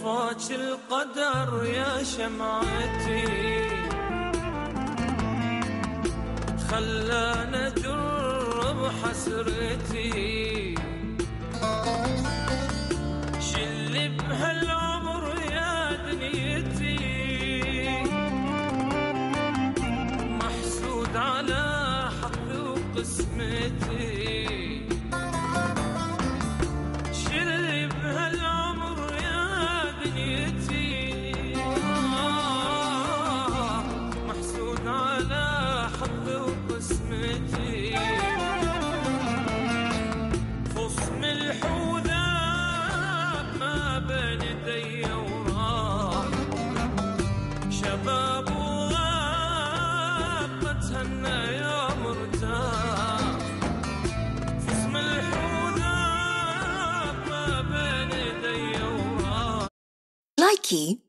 طفاك القدر يا شمعتي، خلاني أجرب حسرتي، شلي بهالعمر يا دنيتي، محسود على حظي وقسمتي، شلي بهالعمر يا دنيتي، محسود على حظي وقسمتي، خصم الحوذاب ما بين يدي وراح، شباب وغاب ما تهنى يا مرتاح، خصم الحوذاب ما بين يدي وراح. Likey